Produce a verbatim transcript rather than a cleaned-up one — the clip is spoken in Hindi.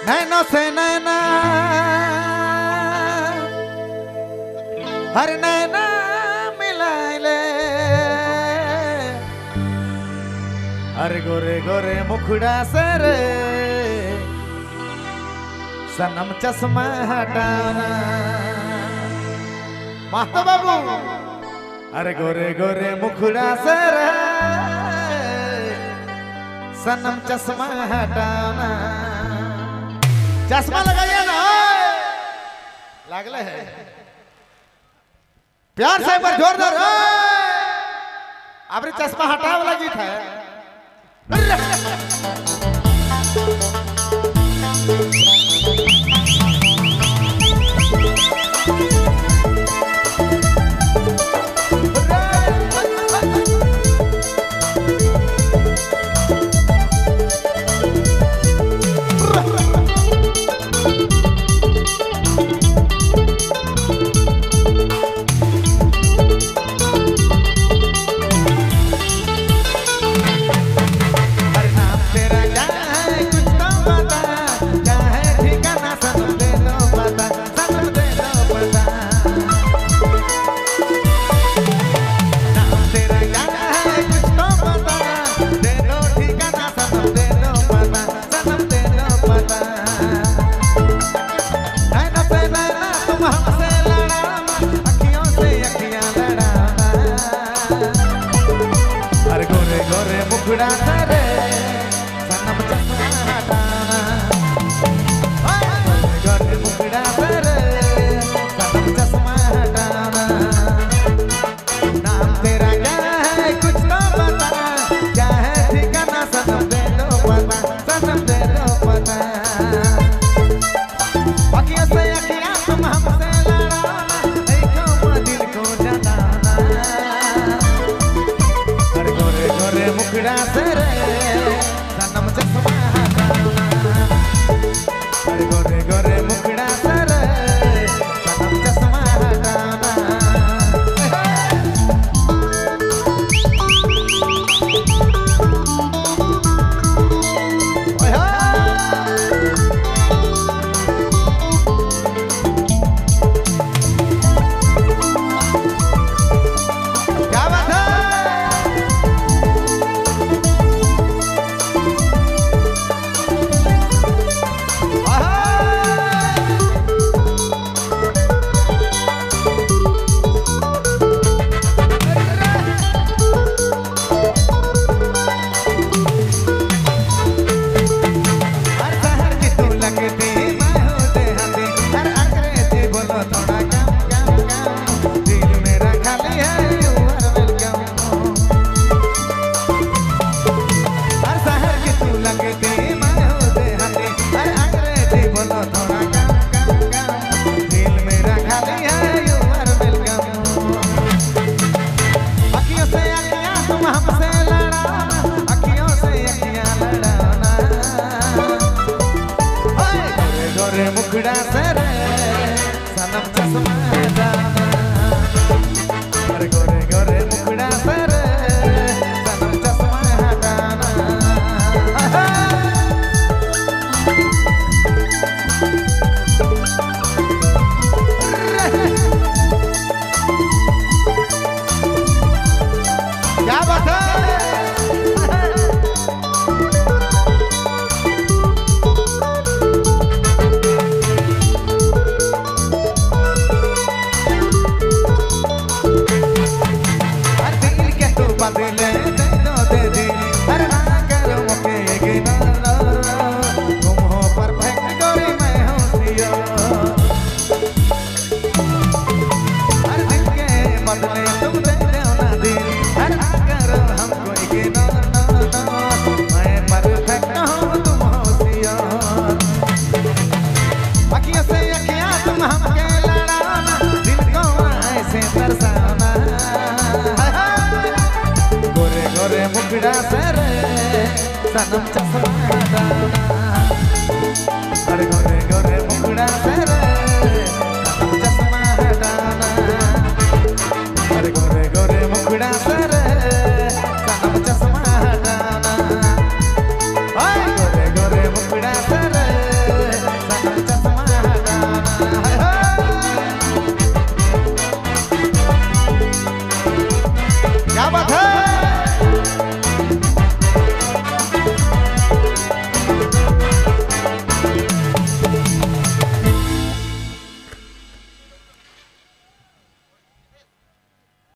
नैनो से नैना हर नैना मिला ले, हर गोरे गोरे मुखड़ा से रे सनम चश्मा हटाना। माता बाबू अरे गोरे गोरे मुखड़ा से रे सनम चश्मा हटाना। चश्मा लगाइए ना, लागले है प्यार से पर जोरदार अपने चश्मा हटावे वाला गीत है। सनम चश्मा हटाना, अरे गोरे गोरे मुखड़ा से रे सनम चश्मा हटाना, अरे गोरे गोरे मुखड़ा से रे सनम चश्मा हटाना, ओए गोरे गोरे मुखड़ा से रे क्या बात है